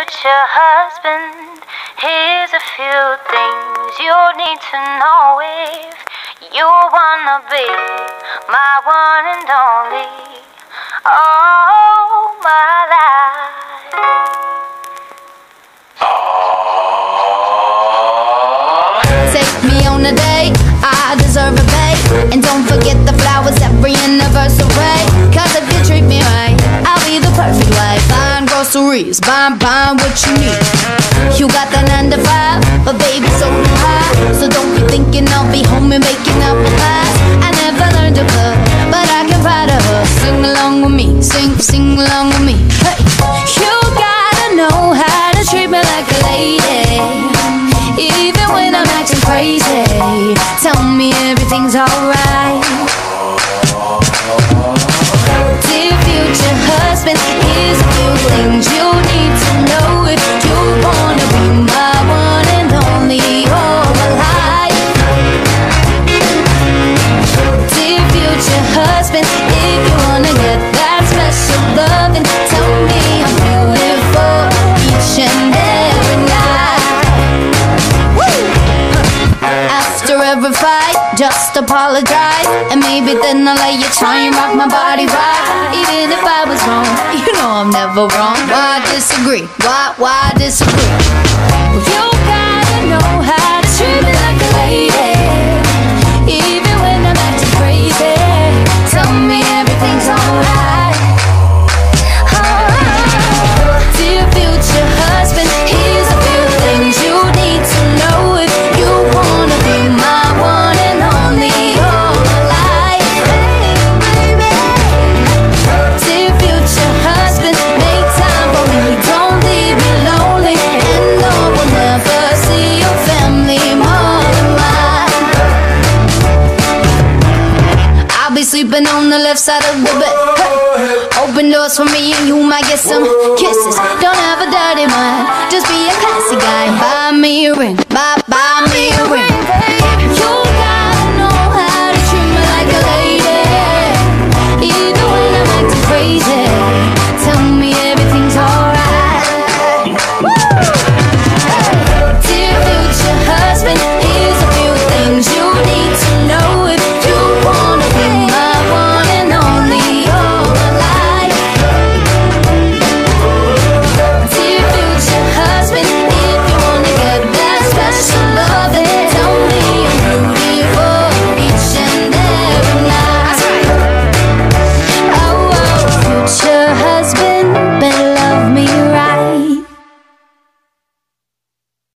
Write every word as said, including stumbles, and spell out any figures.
future husband, here's a few things you need to know if you wanna be my one and only, all my life. Take me on a date, I deserve a bait. And don't forget the flowers every anniversary. Cause if you treat me right, I'll be the perfect wife. Buying groceries, buying, buying what you need. You got that nine to five, but baby so do I. So don't be thinking I'll be home and making apple pies. I never learned to cook, but I can ride a horse. Sing along with me, sing, sing along with me. Hey, you gotta know how to treat me like a lady, even when I'm acting crazy. Tell me everything's alright. Dear future husband, here's a few things you need to know if you wanna be my one and only, all my life. Dear future husband, if you wanna get that special loving, tell me I'm beautiful each and every night. After every fight, just apologize, and maybe then I'll let you try and rock my body right. Even if I was wrong, you know I'm never wrong. Why disagree? Why, why disagree? Well, you gotta know how to treat me like a lady, even when I'm acting crazy. Tell me everything's alright. Alright. Dear future husband, here's a few things you need to know if you wanna be my one and only, all my life. Dear future husband, make time for me, don't leave me lonely, and no one ever see your family more than mine. I'll be sleeping on the left side of the bed. Hey. Open doors for me and you might get some kisses. Don't have a dirty mind, just be a classy guy. Buy me a ring, buy, buy me a ring.